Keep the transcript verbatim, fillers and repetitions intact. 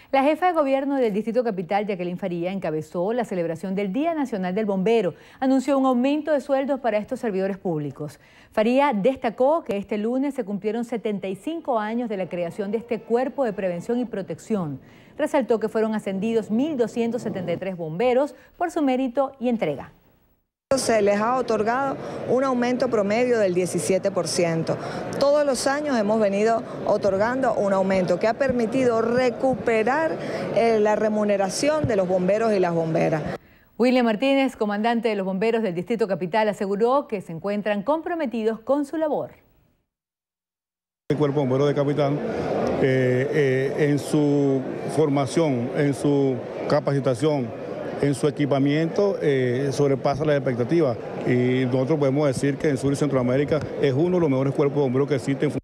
La jefa de gobierno del Distrito Capital, Jacqueline Faría, encabezó la celebración del Día Nacional del Bombero. Anunció un aumento de sueldos para estos servidores públicos. Faría destacó que este lunes se cumplieron setenta y cinco años de la creación de este cuerpo de prevención y protección. Resaltó que fueron ascendidos mil doscientos setenta y tres bomberos por su mérito y entrega. Se les ha otorgado un aumento promedio del diecisiete por ciento. Todos los años hemos venido otorgando un aumento que ha permitido recuperar eh, la remuneración de los bomberos y las bomberas. William Martínez, comandante de los bomberos del Distrito Capital, aseguró que se encuentran comprometidos con su labor. El Cuerpo Bombero de Capital, eh, eh, en su formación, en su capacitación, en su equipamiento, eh, sobrepasa las expectativas. Y nosotros podemos decir que en Sur y Centroamérica es uno de los mejores cuerpos de bomberos que existen.